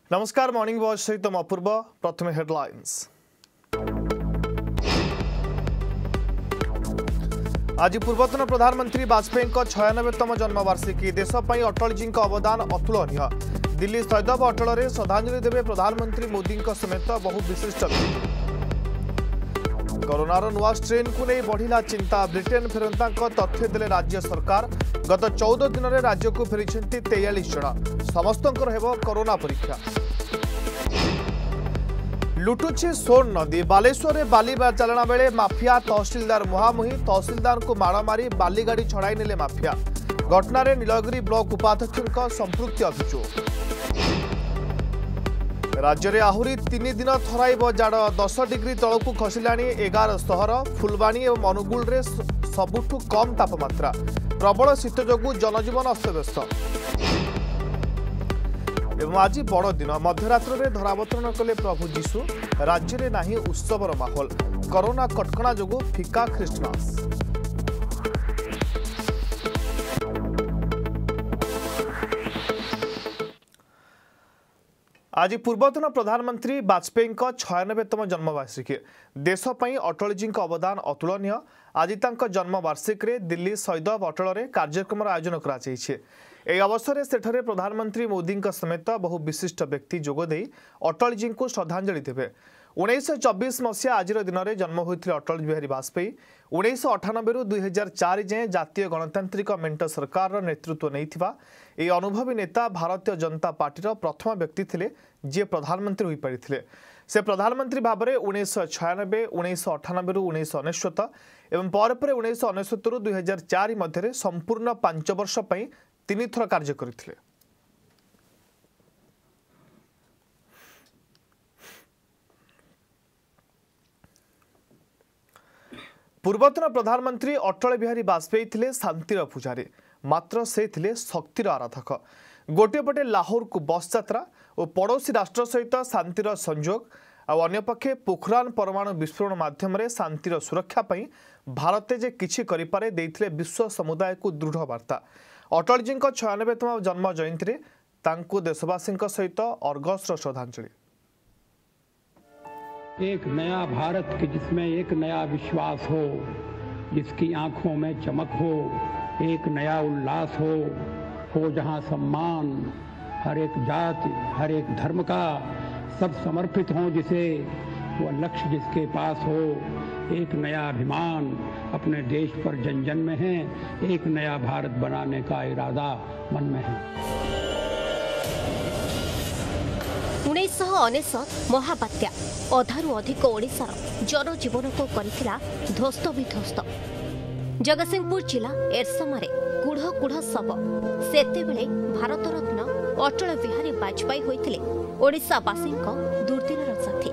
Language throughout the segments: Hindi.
नमस्कार मॉर्निंग वॉच सहित अपूर्व प्रथम हेडलाइंस। आज पूर्वतन प्रधानमंत्री वाजपेयी 96तम जन्मवार्षिकी देश पर अटल जी अवदान अतुलनीय। दिल्ली सैदव अटल में श्रद्धांजलि देवे प्रधानमंत्री मोदी समेत बहु विशिष्ट व्यक्ति। कोरोनार नुआ स्ट्रेन को नहीं बढ़िला चिंता। ब्रिटेन फेरंता तथ्य देले राज्य सरकार। गत 14 दिन में राज्य को फेरी 43 जन समस्त कोरोना परीक्षा। लुटुची सोन नदी। बालेश्वर में बाली चलना बेले माफिया तहसिलदार मुहांमुही। तहसिलदार को माड़ मारी बाली गाड़ी छड़ाई नेले माफिया। घटना नीलगिरी ब्लॉक उपाध्यक्ष संपृक्ति अभियोग। राज्य में आहरी 3 दिन थराइब जाड़। 10 डिग्री तलू खसिला 11 सहर। फुलबाणी और अनुगुल रे सबुठु कम तापमात्रा। प्रबल शीत जोगु जनजीवन अस्तव्यस्त। एवं आज बड़ दिन मध्यरात्र में धरावतरण कले प्रभु जीशु। राज्य में नाही उत्सवर माहौल। कोरोना कटकणा जोगु फिका ख्रिस्टमास। आज पूर्वतन प्रधानमंत्री वाजपेयी 96तम जन्मवार्षिकी देश पर अटल जी अवदान अतुलनीय। आज जन्मवार्षिकी दिल्ली सैदव अटल में कार्यक्रम आयोजन कर अवसर में सेठरे प्रधानमंत्री मोदी समेत बहु विशिष्ट व्यक्ति जोगदे अटल जी को श्रद्धांजलि देवे। 1924 मसीहा आज दिन में जन्म होते अटल बिहारी वाजपेयी। 1998 रु 2004 जाए जातीय गणतांत्रिक मेंट सरकार नेतृत्व नहीं अनुभवी नेता भारतीय जनता पार्टी प्रथम व्यक्ति थे जी प्रधानमंत्री हो पारिथिले। से प्रधानमंत्री भाव में 1996, 1998 रु 1999 एवं पर 1999 रु 2004 मध्य संपूर्ण 5 वर्ष 3 थर कार्य करथिले। पूर्वतन प्रधानमंत्री अटल बिहारी वाजपेयी थिले शांतिर पुजारी। मात्र से थिले शक्तिर आराधक। गोटे पटे लाहौर को बस यात्रा और पड़ोसी राष्ट्र सहित शांतिर संजोग अन्यपक्षे पोखरान परमाणु विस्फोरण माध्यम शांतिर सुरक्षा पई भारत जे किछि करिपारे देइथिले विश्व समुदाय को दृढ़ वार्ता। अटल जी 96तम जन्म जयंती तांको देशवासी सहित अर्गस श्रद्धांजलि। एक नया भारत के जिसमें एक नया विश्वास हो, जिसकी आंखों में चमक हो, एक नया उल्लास हो जहां सम्मान हर एक जाति हर एक धर्म का सब समर्पित हो, जिसे वो लक्ष्य जिसके पास हो, एक नया अभिमान अपने देश पर जन जन में है, एक नया भारत बनाने का इरादा मन में है। 1999 महाबात्या अधारू अधिक ओडिशार जनजीवन को करिथिला ध्वस्त विध्वस्त। जगतसिंहपुर जिला एरसमारे कुढ़ कुढ़ शव। सेतेबेले भारत रत्न अटल बिहारी वाजपेयी होइथिले ओडिशावासी दुर्दिनर साथी।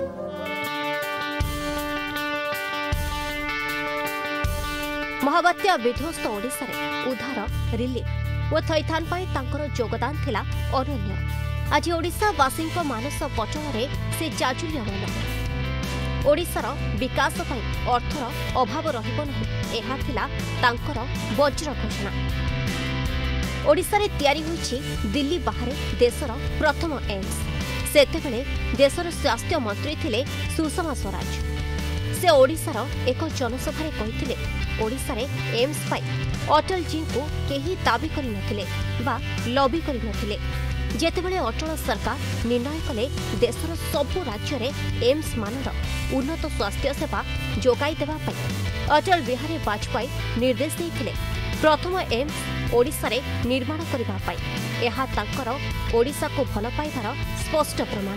महाबात्या विध्वस्त ओडिशा रे उद्धार रिलीफ और थैथान पाई तांकर योगदान थिला अनन्य। आज ओडिशावासी मानस पटल से जाजुल्यमान। ओडिशार विकास पाई अर्थर अभाव रहिबो नाही एहा थिला तांकर वज्र घोषणा। ओडिशा रे तयारी होईछि दिल्ली बाहर देशर प्रथम एम्स। सेतेबेले देशर स्वास्थ्य मंत्री थिले सुषमा स्वराज। से ओडिशार एक जनसभा कहिथिले ओडिशा रे एम्स पाई अटल जी को केही दाबी करि नथिले बा लॉबी करि नथिले। जेतेबेले अटल सरकार निर्णय कले देशर सबु राज्य में एम्स मानर उन्नत स्वास्थ्य सेवा जोगाई देवा पाई अटल बिहारी वाजपेयी निर्देश देइथिले प्रथम एम्स ओडिशा रे निर्माण करिबा पाई। एहा तांकर ओडिशा को भल पाइबार स्पष्ट प्रमाण।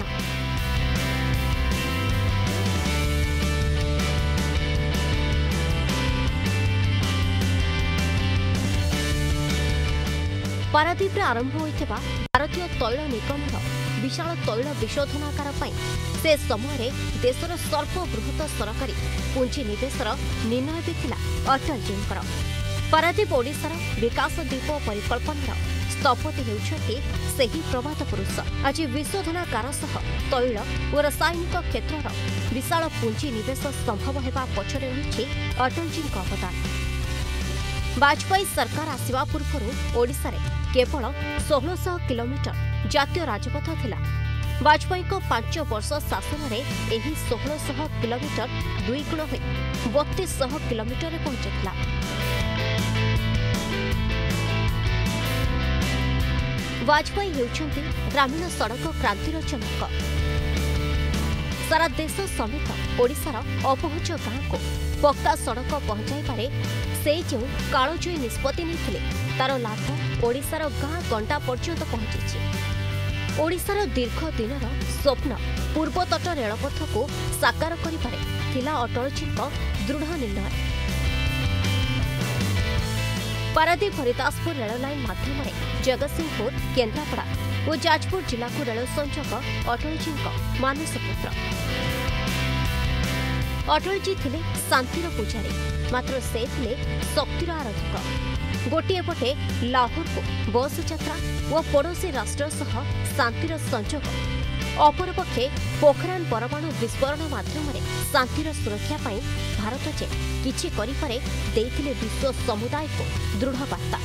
पारादीप आरंभ होइथिबा भारतीय तैल निगमर विशाल तैल विशोधनागार पाई से समय देशर सर्वबृहत सरकारी पुंजी निवेशर निर्णय भी थिला अटल जींकर। पारादीप ओडिशार विकास द्वीप परिकल्पनार स्थपति हेउछथि सेही प्रभात पुरुष। आज विशोधनागार सह तैल और रासायनिक क्षेत्रर विशाल पुंजी निवेश संभव हेबा पछरे रहिछि अटल जींक अवदान। वाजपेयी सरकार आसिबा पूर्व ओडिशा रे केवल 1600 किलोमीटर जातीय राजपथ थिला। वाजपेयी 5 वर्ष शासन में यह 1600 किलोमीटर 2 गुण हो 3200 किलोमीटर पहुंचता। वाजपेयी होउछंती ग्रामीण सड़क क्रांतिर चमक। सारा देश समेत ओडिशार अपहुंच गाँव को पक्का सड़क पहुंचाई पारे से जो कालजयी निष्पत्ति नहीं तार लाभ ओडिशार गाँ गंडा पर्यंत पहुंची। ओडिशार दीर्घ दिनर स्वप्न पूर्वतट रेलपथ को साकार करिपारे थिला अटलजीଙ୍କ दृढ़ निर्णय। पारादीप हरिदासपुर रेल लाइन माध्यम जगतसिंहपुर केन्द्रापड़ा और जाजपुर जिला को रेल संयोजक अटलजीଙ୍କ मानस पुत्र। अटलजी थिले शांतिर पूजारी मात्र से थिले शक्तिर आराधक। गोटे पटे लाहौर को बस यात्रा और पड़ोशी राष्ट्र सह शांतिर संयोग, अपरपक्षे पोखरान परमाणु विस्फोरण माध्यम शांतिर सुरक्षा पाई भारत जे किछि करिपारे देइथिले विश्व समुदाय को दृढ़ वार्ता।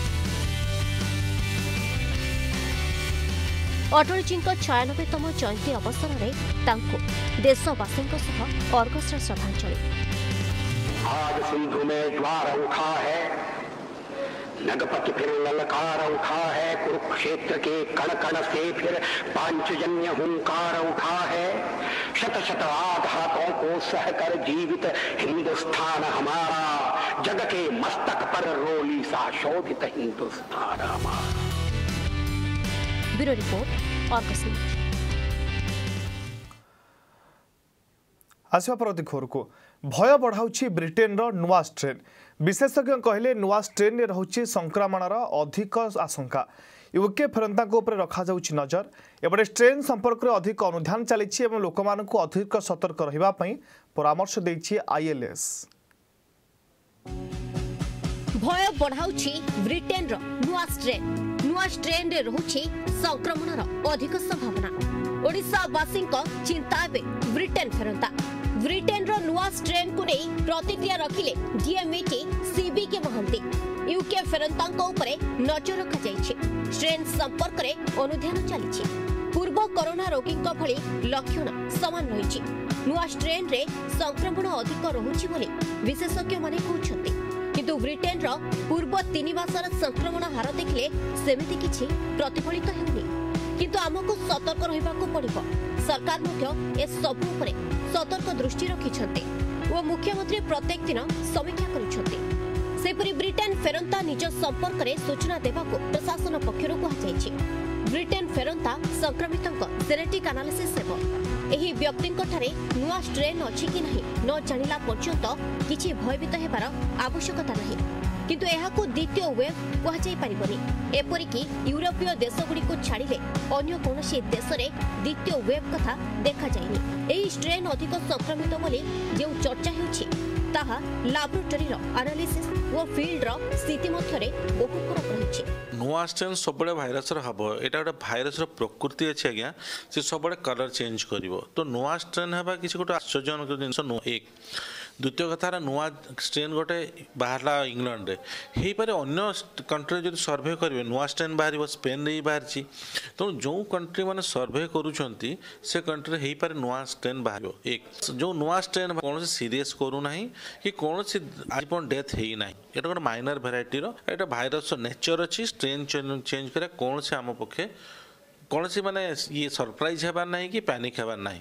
अटलजीଙ୍କ 96तम जयंती अवसर में देशवासी अर्घ्य श्रद्धांजलि। आज सिंधु में ज्वार उठा है, नगपति फिर ललकार उठा है, कुरुक्षेत्र के कण कण से फिर पांचजन्य हुंकार उठा है। शत शत आघातों को सहकर जीवित हिंदुस्तान हमारा, जग के मस्तक पर रोली सा शोभित हिंदुस्तान हमारा। Bureau report Argus news. आसवा प्रति खबर को भय बढ़ाऊँ ब्रिटेन नुआ स्ट्रेन। विशेषज्ञ कहले नुआ स्ट्रेन में रहुछि संक्रमणर अधिक आशंका। यूके फेरंता रखा नजर। एपटे स्ट्रेन संपर्क में अधिक अनुधान चली लोक मानक अधिक सतर्क रहिबापई परामर्श देछि आईएलएस। भय बढ़ाऊछि ब्रिटेन नुआ स्ट्रेन। नुआ स्ट्रेन रे रहुछि संक्रमणर अधिक संभावना। ओडिशावासी चिंता एवं ब्रिटेन फेरंता। ब्रिटेन नुआ स्ट्रेन को नहीं प्रतिक्रिया रखिले डीएमईटी सीबी के महंती। यूके फेरंता नजर रखा स्ट्रेन संपर्क में अनुधान चली। पूर्व कोरोना रोगी भली लक्षण समान रही। नुआ स्ट्रेन रे संक्रमण अधिक रहुछि बोली विशेषज्ञ माने कहउछंती। किंतु ब्रिटेन पूर्व 3 मासर संक्रमण हार देखिले सेमिति किछि प्रतिफलित हेउनी। किंतु आमको सतर्क रहिबाको पड़िबो। सरकार मध्य ए सबु उपरे सतर्क दृष्टि रखिछंती ओ मुख्यमंत्री प्रत्येक दिन समीक्षा करिछंती। सेपरि ब्रिटेन फेरंता निज संपर्क में सूचना देबाको प्रशासन पक्षरु कहाଯାଇଛି। ब्रिटेन फेरंता संक्रमितଙ୍କ जेनेटिक एनालिसिस हेबो। एही व्यक्तिଙ୍କ ठारे नुआ स्ट्रेन अछि कि नहीं न जानिला पर्यंत किछि भयभीत हेबार आवश्यकता नहीं। किंतु एहाकु द्वितीय वेव कहाଯାଇ परिबनी। एपरिकी यूरोपीय देशगुड़ी को छाड़िले अन्य कोनोसी देशरे द्वितीय वेव कथा देखा जायनि। एही स्ट्रेन अधिक संक्रमित बोली जे चर्चा हेउछि ताहा लैबोरेटरी एनालिसिस वो फील्ड स्थिति मध्यरे बहु फरक रहिछि। नुआ स्ट्रेन सब भाइरस हम यहाँ गोटे भाइरस प्रकृति अच्छे आज्ञा से सब कलर चेंज कर। तो नुआ स्ट्रेन है किसी गोटे आश्चर्यजनक जिनस एक। द्वितीय कथा नुआ स्ट्रेन गोटे बाहर इंग्लैंड रे हो पारे अन्य कंट्री जो सर्भे करेंगे नुआ स्ट्रेन बाहर स्पेन रे बाहर। तो जो कंट्री मैंने सर्भे करुँच से कंट्री हो पारे नुआ स्ट्रेन बाहर। एक जो नुआ स्ट्रेन कौन सीरीयस करूना कि कौन आज डेथ है ना। ये गोटे माइनर भेराइटीर एटा भाइरस नेचर अच्छी। स्ट्रेन चेंज करा कौन से आम पक्षे कौन सी माने ये सरप्राइज हेबार नहीं कि पैनिक हेबार नहीं।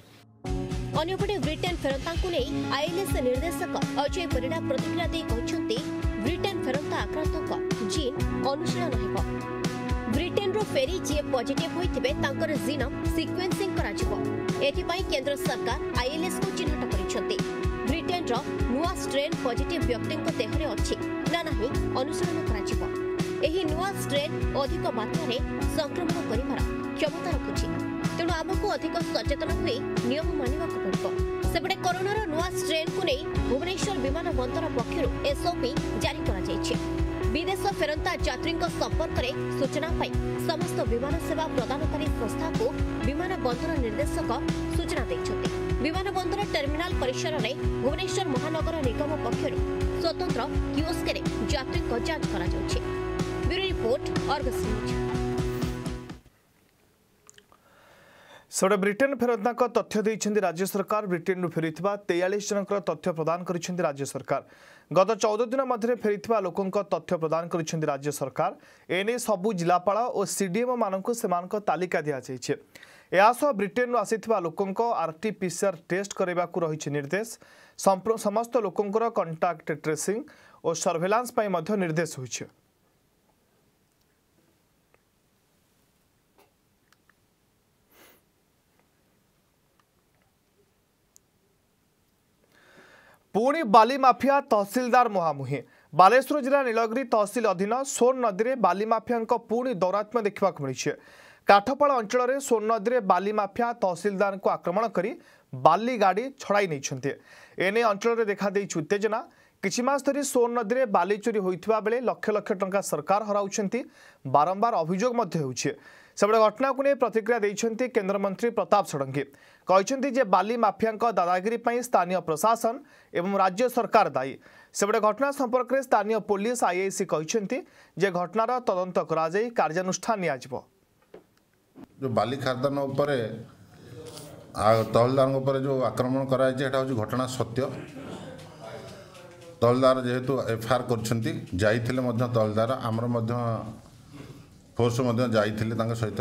अन्यपटे ब्रिटेन फेरंता को नहीं आईएलएस निर्देशक अजय परिडा प्रतिक्रिया दे कहछंती ब्रिटेन फेरंता आक्रांतक जीन अनुशीलन हेबो। ब्रिटेन रो फेरी जे पॉजिटिव होइथिबे तांकर जीन सिक्वेंसिंग करा जिवो। एथि पई केंद्र सरकार आईएलएस को चिन्हट करिसंती। ब्रिटेन रो नुआ स्ट्रेन पॉजिटिव व्यक्तिଙ୍କ देहरे अछि ना नाही अनुशीलन करा जिवो। एही नुआ स्ट्रेन अधिक मात्रा रे संक्रमण करिवार क्षमता रखुछि। तेणु आमको अधिक सचेतन हुए नियम मानिबाक पड़िबो। सेपटे कोरोनार नुआ स्ट्रेन को नहीं भुवनेश्वर विमान बंदर पक्षरु एसओपी जारी करा जायछि। विदेश फेरंता यात्री संपर्क में सूचना पाई समस्त विमान सेवा प्रदानकारी संस्था को विमान बंदर निर्देशक सूचना देइछथि। विमान बंदर टर्मिनाल परिसर में भुवनेश्वर महानगर निगम पक्षरु स्वतंत्र कियोस्क रे यात्री जांच करा जाउछि। Bureau report Argus news. सेबड़े ब्रिटेन फेरंता तथ्य देइछन्ति राज्य सरकार ब्रिटेन फेरीथिबा 43 जनकर तथ्य प्रदान करिसेंति राज्य सरकार गत 14 दिन मध्य फेरीथिबा लोकंक तथ्य प्रदान करिसेंति राज्य सरकार एने सबु जिलापाल और सीडीएमओ मानकु सेमानक तालिका दिया जाइछे। एहासह ब्रिटेन आसिथिबा लोकंक आरटीपीसीआर टेस्ट करबाकू रहिछि निर्देश। समस्त लोकंकर कंटाक्ट ट्रेसिंग और सर्वेलांस पई मध्य निर्देश होइछे। पुणी बाली माफिया तहसिलदार मुहामुही बालेश्वर जिला नीलगिरी तहसिल अधीन सोन नदी में बाली माफिया पुणी दौरात्म्य देखा मिली। काठपाड़ अंचल सोन नदी में बाली माफिया तहसिलदार को आक्रमण कर बाली गाड़ी छड़ाई नहीं। एने अंचल देखा उत्तेजना। किछि मास धरी सोन नदी में बाली चोरी होता बेले लक्ष लक्ष टंका सरकार हराउछंती बारंबार अभियोग होउछे। सेबड़े घटना को नहीं प्रतिक्रिया देइछंती केंद्रमंत्री प्रताप षडंगी। कहते जे बाली माफिया दादागिरी पर स्थानीय प्रशासन एवं राज्य सरकार दायी। सेबड़े घटना संपर्क में स्थानीय पुलिस आईआईसी कहते जे घटनार तदंत कराई कार्यानुष्ठान नियाजिबो। जो बाली खादान उपरे तहसीलदार जो आक्रमण कराई घटना सत्य। तहसीलदार जेहेतु एफआईआर करछंती जाइथिले मध्य तहसीलदार आमर मध्य फोर्स मध्य जाइथिले तांका सहित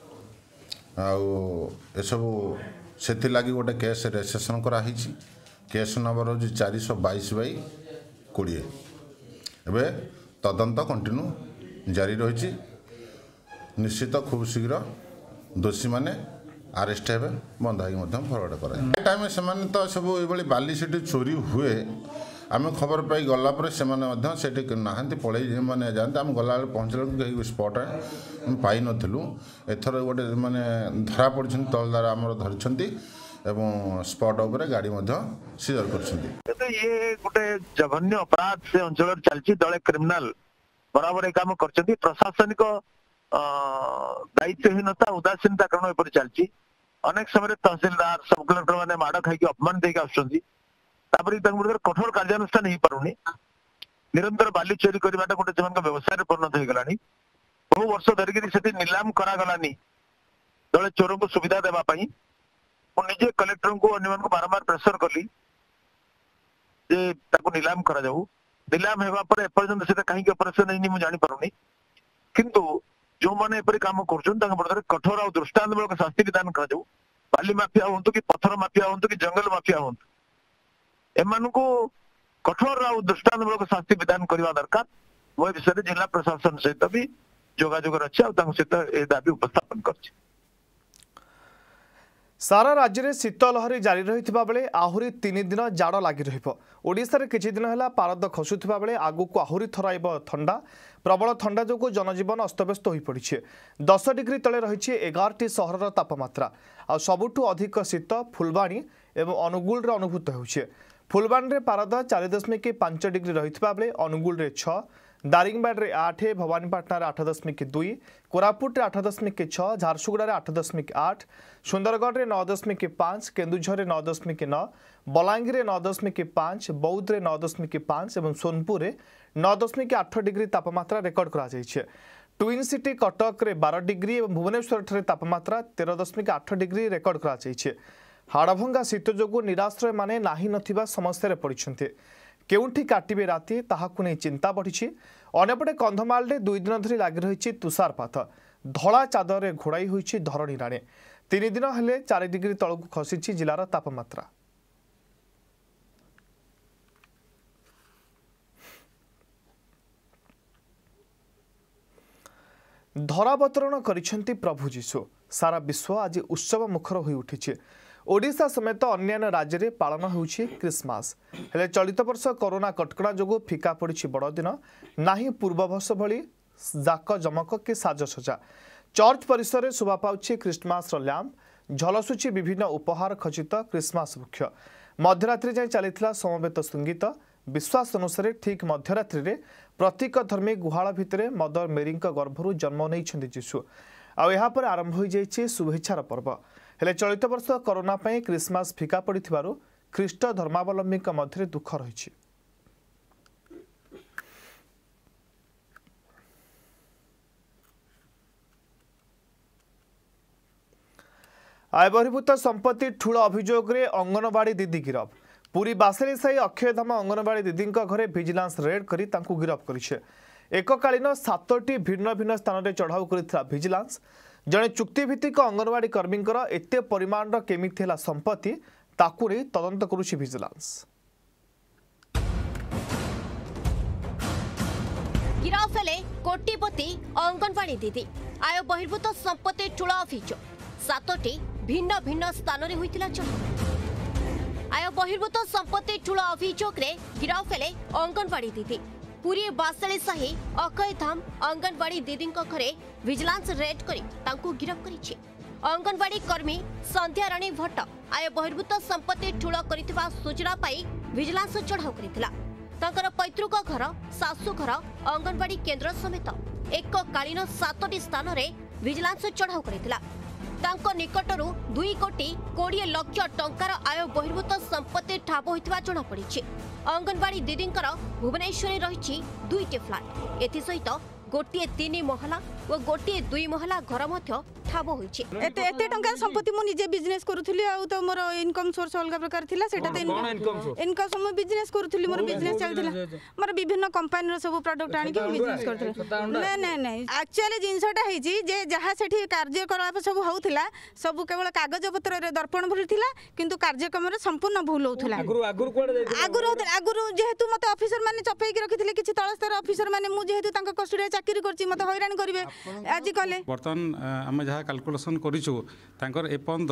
एसबू से लगी गोटे केस रेजिस्ट्रेशन कराही। केस नंबर हूँ 422/20। एवं तदंत कंटिन्यू जारी रही। निश्चित खूब शीघ्र दोषी मैंने आरेस्ट हे बंधाई फरवर्ड कर टाइम से तो सब ये बाली से चोरी हुए आम खबर पाई गलापर से ना पलि मैंने जाते आम गला पहुँचल स्पट पाई नथिलु। एथर गोटे मैंने धरा पड़ तहसीलदार आमर धरी एवं स्पट उपर गाड़ी सीजर कर। ये गोटे जघन्य अपराध से अंचल चलती दले क्रिमिनाल बराबर काम कर प्रशासनिक दायित्वहीनता उदासीनता कारण एपरी चलती। अनेक समय तहसीलदार सब कलेक्टर मैंने माड़ खाई अपमान देके आसुचंती कठोर कार्यानुष्ठान हो पारुनी। निरंतर बाली चोरी करवाटा गोटे जन व्यवसाय परिणत हो गलानी। बहु वर्ष धरिक नीलाम करागलानी दले चोर को सुविधा देवाई। मुझे कलेक्टर को अन्य बारंबार प्रेसर कली जे ताको नीलाम करा जाऊ। नीलाम हेबा पर एपर्यंत से कहीं ऑपरेशन नहीं मुझे जानी पारुनी। किंतु जो माने एपरी काम करछन तांग विरोध कठोर और दृष्टांतमूलक शास्ति विधान करा जाऊ। बाली माफिया होंतु कि पत्थर माफिया होंतु कि जंगल माफिया होंतु एमान को कठोर और दृष्टांतमूलक शास्ति विधान करने दरकार। वो विषय जिला प्रशासन सहित भी जोगाजोग अच्छे सहित ए दाबी उपस्थापन कर। सारा राज्य में शीत लहरी जारी रही बेले आहरी 3 दिन जाड़ लगी रहा। किछि दिन है पारद खसुवा बेले आगक आहरी थराइब थंडा। प्रबल थंडा जो जनजीवन अस्तव्यस्त हो पड़ी। 10 डिग्री तले रही 11टी सहर तापमात्रा। आ सबुठु अधिक शीत फुलबाणी एवं अनुगुल अनुभूत होउछे। फुलबाणी में पारद 4.5 डिग्री रही बेले अनुगुल 6, दारिंगबाड़ में 8, भवानीपाटना 8.2, कोरापुट 8.6, झारसुगुड़ा 8.8, सुंदरगढ़ में 9.5, केन्दुझर 9.9, बलांगीर 9.5, बौद्ध 9.5 और सोनपुर 9.8 डिग्री तापमात्रा रेकर्ड करा। ट्विन सिटी कटक रे 12 डिग्री और भुवनेश्वर तापमात्रा 13.8 डिग्री रेकर्ड करा। हाड़भंगा शीत जो निराश्रय माने नाही नथिबा समस्या पड़ते। केउठी काटिबे राति ताहाकु नै चिंता बढ़ी। अन्यपटे कंधमाल 2 दिन धरी लगी रही तुषारपात। धला चादर घोड़ाई होइछि धरणी राणे। 3 दिन हेले 4 डिग्री तलकु खसी जिलार तापमात्रा। धरावतरण करिसेंति प्रभु जीशु। सारा विश्व आज उत्सव मुखर होई उठिछि। ओडिशा समेत अन्य राज्य में पालन होउछि क्रिसमस। हेले चलित वर्ष कोरोना कटकड़ा जो फिका पड़ी बड़दिन नाही पूर्ववर्ष भली जाक जमक कि साजसजा। चर्च परिसर में शोभा पाउछि क्रिसमस लैम्प। झलसुची विभिन्न उपहार खचित क्रिसमस वृक्ष। मध्यरात्रि जाए चली समवेत संगीत। विश्वास अनुसार ठीक मध्यरात्रि में प्रतीक धर्मी गुहाल भितर मदर मेरी गर्भरू जन्म नहीं जीशु। आपर आरंभ हो जाइए शुभेच्छार पर्व। हेले चलित वर्ष कोरोना पई क्रिसमस फिका पड़िथिबारु ख्रीष्ट धर्मावलंबी मध्य दुख रही। आय बहिर्भूत संपत्ति ठूल अभियोग रे अंगनवाड़ी दीदी गिरफ। पुरी बासेली साही अक्षयधाम अंगनवाड़ी दीदी घरे विजिलेंस रेड करी तांकू गिरफ करिछे। एककालीन 7टी भिन्न भिन्न स्थान में चढ़ाऊ करिथिला विजिलेंस। जड़े चुक्तिभित्तिक अंगनवाड़ी कर्मी एते परिमाण केमिति होला संपत्ति ताकू नहीं तदंत करुछि विजिलेंस। गिरफ हेले कोटिपति अंगनवाड़ी दीदी। आय बहिर्भूत संपत्ति ठूल अभियोग 7टी भिन्न भिन्न स्थान में होइतिला चढ़ाऊ। आय बहिर्भूत संपत्ति ठूल अभियोग रे गिरफ हेले अंगनवाड़ी दीदी। पुरी बासेली साही अक्षयधाम अंगनवाड़ी दीदी घरे विजिलेंस रेड करी तांकू गिरफ करिछि। अंगनवाड़ी कर्मी संध्या राणी भट्ट आय बहिर्भूत संपत्ति ठूल करिथिबा सूचना पाई विजिलेंस चढ़ाऊ करिथिला। तांकर पैतृक घर सासु घर अंगनवाड़ी केन्द्र समेत एककालीन 7टी स्थान में विजिलेंस चढ़ाऊ करिथिला। तांको निकटरू 2 कोटी 20 लाख टंकार आय बहिर्भूत संपत्ति ठाब होइतिबा जणा पड़िछि। अंगनवाड़ी दीदींकर भुवनेश्वर रही 2टी फ्लाट एसहित गोटे 3 महला और गोटे 2 महला घर ठाब होइछि। एते टंका संपत्ति मु निजे बिजनेस करूथली आ तो मोर इनकम सोर्स अलग प्रकार थिला सेटा तो इनकम सम बिजनेस करूथली मोर बिजनेस चलथिला मोर विभिन्न कंपनी रो सब प्रोडक्ट आनी के बिजनेस करथले। नहीं नहीं एक्चुअली जिंसटा हेछि जे जहा सेठी कार्यकलाप सब होउथिला सब केवल कागज पत्र रे दर्पण भूल थिला किंतु कार्यक्रम रे संपूर्ण भूल होउथिला। आगुरु जेहेतु मते ऑफिसर माने चपेई के रखिथिले किछि तळस्तर ऑफिसर माने मु जेहेतु तांका कस्टडी चाकरी करछि मते हैरान करबे आज कले। बर्तन हम जहाँ कैलकुलेसन करूँ तांकर एपर्यंत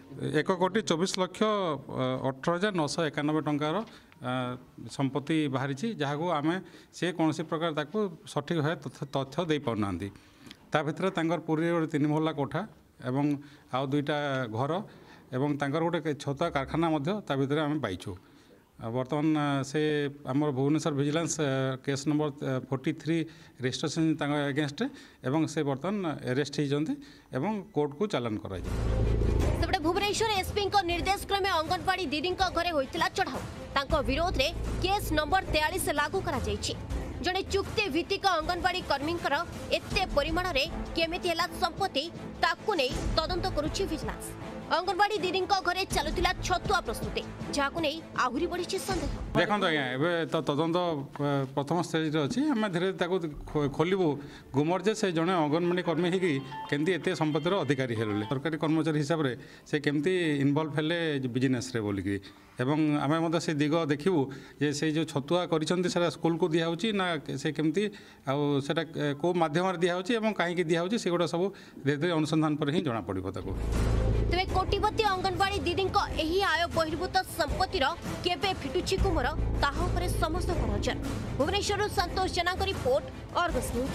1,24,18,991 टंकार संपत्ति बाहरी जहाँ आम से कौन प्रकार ताको सठिक भाव तथ्य दे पाना ता भर तांकर पुरी 3 महला कोठा एवं आउ 2टा घर एवं तांकर गोटे छता कारखाना ता भर आम पाइछु। बर्तमान से आमर Bhubaneswar vigilance case number 43 registration against एवं से बर्तमान अरेस्ट होती एवं कोर्ट को चालान कराई। सेपटे भुवनेश्वर एसपी निर्देश क्रमे अंगनवाड़ी दीदी घरे होइतिला चढ़ाऊ तांको विरोध रे केस नंबर 43 लागू करा जायछि। जड़े चुक्ति भित्तिक अंगनवाड़ी कर्मी एते परिमाण रे केमिति होला संपत्ति ताकू नै तदंत करुछि विजिलेंस। अंगनवाड़ी दीदी घरे चलुतिला छतुआ प्रस्तुति जहाकू नै आहुरी बढ़ी सन्देह। देखो आज्ञा ए तो तदंत प्रथम स्टेज अच्छी आम धीरे खोलू गुमर जे से जड़े अंगनवाड़ी कर्मी होगी केमती एत संपत्तिर अधिकारी हेले सरकारी कर्मचारी हिसाब से केमती इनवल्व हेले बिजनेस रे बोलिकी एवं आम से दिग देखू जे से जो छतुआ कर स्कूल को दिखाऊँ ना से केमती आटा कौ मध्यम दिखाऊँ कहीं दिखाऊँ से गुड़ा सब धीरे धीरे अनुसंधान पर ही जना पड़ो। तेरे कोटिपति अंगनवाड़ी दीदी एही आय बहिर्भूत संपत्तिर केबे फिटुछि कुमर ताहा उपरे समस्त नजर। भुवनेश्वर संतोष जेना को रिपोर्ट आर्गस न्यूज।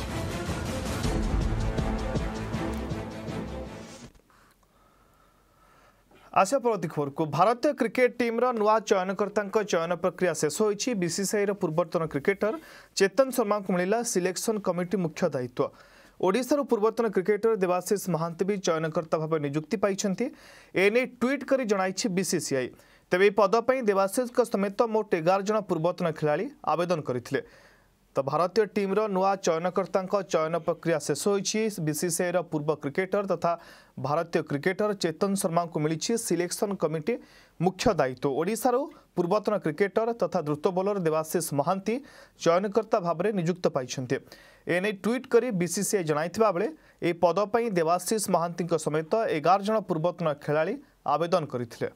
आशा परवर्ती खबर को भारतीय क्रिकेट टीम नुआ चयनकर्ता चयन प्रक्रिया शेष होइछि। बीसीसीआई पूर्वतन क्रिकेटर चेतन शर्मा को मिला सिलेक्शन कमिटी मुख्य दायित्व। ओडिशार पूर्वतन क्रिकेटर देवाशीष महांती भी चयनकर्ता भाव नियुक्ति पाई एने ट्वीट कर जणाइछि बीसीसीआई। तेबे पद पर देवाशीष समेत मोट 11 जन पूर्वतन खिलाड़ी आवेदन करथिले। तो भारतीय टीम नुआ चयनकर्ता चयन प्रक्रिया शेष होइछि। बीसीसीआई पूर्व क्रिकेटर तथा भारतीय क्रिकेटर चेतन शर्मा को मिली सिलेक्शन कमिटी मुख्य दायित्व। ओडिशार पूर्वतन क्रिकेटर तथा द्रुत बोलर देवाशीष महांती चयनकर्ता भाव में नियुक्त पाई। एने ट्वीट कर बीसीसीआई जणाइथिबा बेले ए पद पर देवाशीष महांती समेत 11 जन पूर्वतन खिलाड़ी आवेदन करथिले।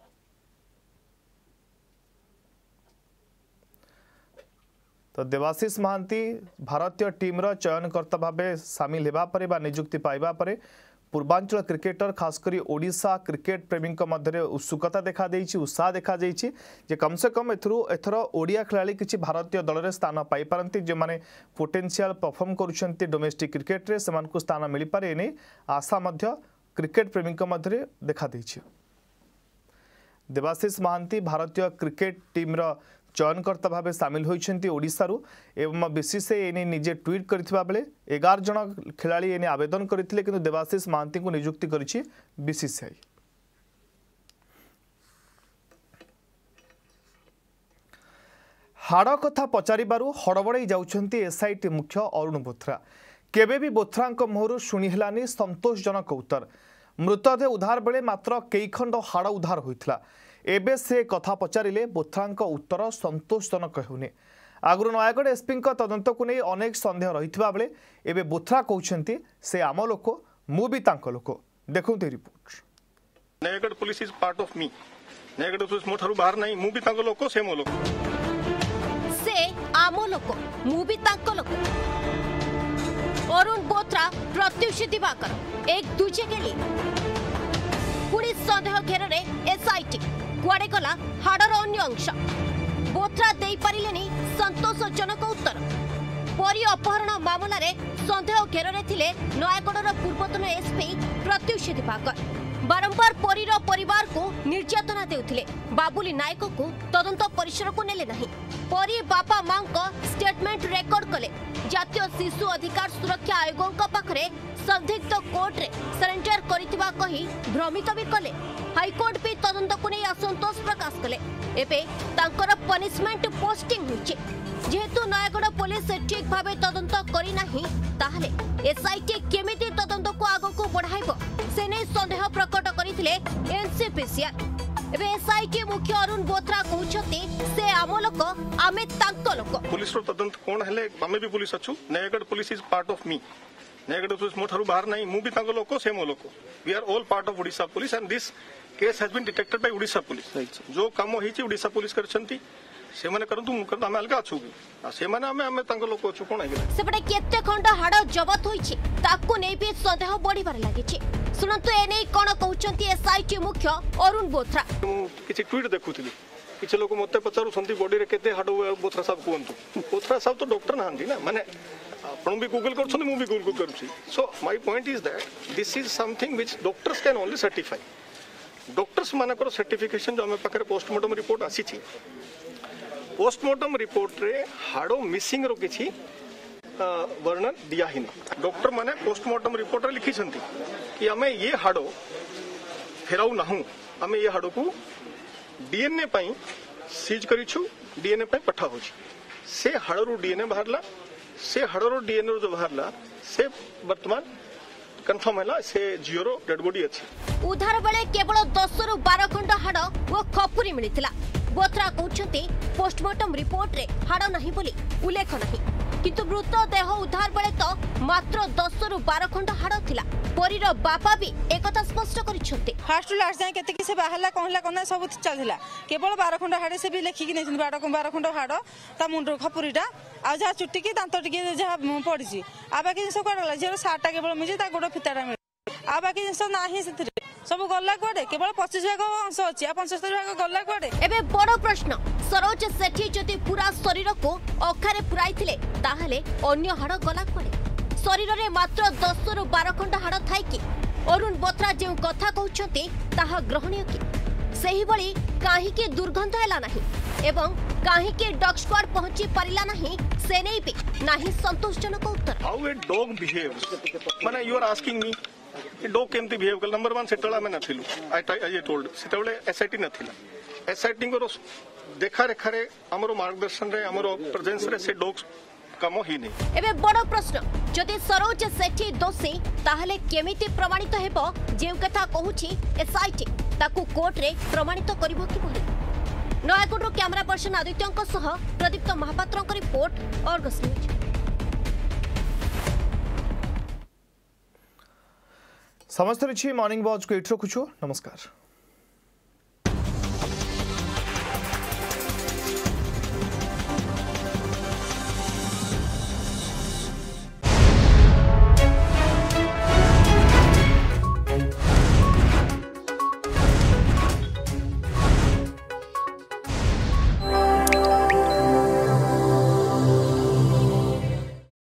तो देवाशीष महांती भारतीय टीम चयनकर्ता भाव सामिल होगा पर नियुक्ति पाइबा पर पूर्वांचल क्रिकेटर खासकर ओडिशा क्रिकेट प्रेमी मध्य उत्सुकता देखा देइछि, उत्साह देखा देइछि जे कम से कम एथर ओडिया खिलाड़ी किछि भारतीय दल में स्थान पाई पारंती जो माने पोटेंशियल परफॉर्म करुछंती डोमेस्टिक क्रिकेट रे सेमानकु स्थान मिल पारे एने आशा मध्य क्रिकेट प्रेमी मध्य देखा देइछि। देवाशीष महांती भारतीय क्रिकेट टीम चयनकर्ता भाव सामिल होइछंती ओडिशारू एवं बीसीसीआई एने निजे ट्वीट करथिबा बेले 11 जन खिलाड़ी एने आवेदन करथिले किंतु देवाशीष महांती को नियुक्ति करिछि बीसीसीआई। हाड़ कथा पचारिबारु हड़बड़ाई जाउछंती एसआईटी मुख्य अरुण बोथरा। केबे भी बोथरांक मुहरु शुणी हेलानी संतोषजनक उत्तर। मृतदेह उद्धार बेले मात्र कई खंड हाड़ उद्धार होता। एबे से कथा पचारे बोथ्रा उत्तर संतोषजनक होनी। आगु नयागढ़ एसपी तदंत को नहीं अनेक सन्देह रही बेले एबे बोथ्रा कहते से आम लोक मु भी तांको लोक। देखो रिपोर्ट। Nayagarh police is part of me. Nayagarh police मो ठारू बाहर नहीं, मु भी तांको लोक से मो लोक। से आम लोक मु भी तांको लोक। अरुण बोथ्रा प्रत्युष दिवाकर एक दूजे के लिए पुलिस सन्देह घेर में एसआईटी कुआड़े गला हाड़र अन्य अंश। बोथ्रा दे पारिलेनी संतोषजनक उत्तर। परी अपहरण मामला रे सन्देह घेर में थिले नयागढ़ पूर्वतन एसपी प्रत्युष दिवाकर। बारंबार परीर परिवार को निर्यातना देउथिले। बाबुली नायक को तदंत परिसर को नेले नहीं। परी बापा मां को स्टेटमेंट रेकॉर्ड कले। जातीय शिशु अधिकार सुरक्षा आयोग पाखरे संदिग्ध कोर्ट रे सरेंडर करितिबा कही भ्रमित भी कले। हाईकोर्ट भी तदंत को नहीं असंतोष प्रकाश कले। एबे तांकर पनिशमेंट पोस्टिंग होचे। जेहेतु नयागढ़ पुलिस ठीक भाव तदंत करी नाही ताहले एसआईटी केमिति तदंत को आगो को बढ़ाइबो से नै संदेह प्रकट करिथिले एनसीपीसीआर। एबे एसआईटी मुख्य अरुण बोथ्रा कहउछथि से आम लोक आमे तांको लोक। पुलिस रो तदंत कोन हेले आमे भी पुलिस अछु। Nayagarh police is part of me. Nayagarh police मो ठारू बाहर नहीं, मु भी तांको लोक से मो लोक। We are all part of Odisha police and this case has been detected by Odisha police. जो काम होईची ओडिशा पुलिस करछंती से माने करंतु मु करता आमे अलगा अछु से माने आमे तांको लोक अछु कोन हेले। सेपटे केते खंड हाड़ जबत होईची ताकू नै भी संदेह बढ़िबार लागिची। सुनंतु एने कोन कहउचंती एसआईटी मुख्य अरुण बोथ्रा। किछि ट्वीट देखुथिली किछि लोक मते पचारु संती बॉडी रे केते हाड़ बोथ्रा साहब कोंतु। बोथ्रा साहब तो डॉक्टर नाहंती ना, माने आपण भी गूगल करछन मु भी गूगल करूची। So my point is that this is something which doctors can only certify. Doctors मानकर सर्टिफिकेशन जो हम पाखरे पोस्टमार्टम रिपोर्ट आसीची। पोस्टमार्टम रिपोर्ट रे हाड़ो मिसिंग रो किछि वर्णन दिया ही नहीं। डॉक्टर माने पोस्टमार्टम रिपोर्ट रे लिखि छंती कि हमें ये हाड़ो फेराउ नाहु, हमें ये हाड़ो को डीएनए पई सीज करिछु, डीएनए पई पठा होछि। से हाड़रो डीएनए बाहरला, से हाड़रो डीएनए जो बाहरला से वर्तमान कंफर्म हैला से जियोरो डेड बॉडी अछि। उद्धार बेले केवल 10 रु 12 खंड हाड़ ओ खपुरी मिलिथिला। बोथ्रा कहउछंती पोस्टमार्टम रिपोर्ट रे हाड़ नाही बोली उल्लेख नाही, किंतु मृतदेह उद्धार बेले तो मात्र 10 रु 12 खंड हाड़ थिला। परीर बापा भी एकथा स्पष्ट करिसंती। फास्ट टू लास्ट जाय केते कि से बाहला कहला कोना सब चलथिला। केवल 12 खंड हाड़ से भी लेखि कि नै 12 खंड हाड़ ता मुंडो खपुरीटा आ जा चुट्टी की दांत टिके जा पड़िसी। आ बाकी जिंस कोडला जे साटा केवल मिजे ता गोड़ फिताडा मिले। आ बाकी जिंस नाही सेथिरे सब गल्ला कोडे केवल 25 भाग अंश अछि आ 75 भाग गल्ला कोडे। एबे बड़ प्रश्न, सरोज सेठी जदि पूरा शरीर को अखारे पुराइथिले ताहले अन्य हाड़ गला कोडे। शरीर रे मात्र 10 रु 12 खंड हाड़ थाई कि अरुण बोथ्रा जे कथा कहउछंती ताहा ग्रहणीय कि सही बळी काहे के दुर्गंध हैला नाही एवं काहे के डॉग स्क्वाड पहुंची परिला नाही से नै भी नाही संतोषजनक उत्तर। हाउ ए डॉग बिहेव्स माने you are asking me a dog केमती बिहेव कर। नंबर 1 सेटला में नथिलु आई टोल्ड सेटले एसआईटी नथिला। एसआईटी को देखा रेखा रे हमरो मार्गदर्शन रे हमरो प्रेजेंस रे से डॉग्स काम ही नहीं। एबे बड़ प्रश्न, जदि सरोज सेठी दोषी ताहले केमिति प्रमाणित हेबो जे कथा कहूची एसआईटी ताकू कोर्ट रे प्रमाणित करिवो कि बोली। नयागढ़ कैमरा पर्सन आदित्यंक सह Pradipta Mahapatra report Argus news. समस्त मॉर्निंग वॉच को एट रखुछु। नमस्कार।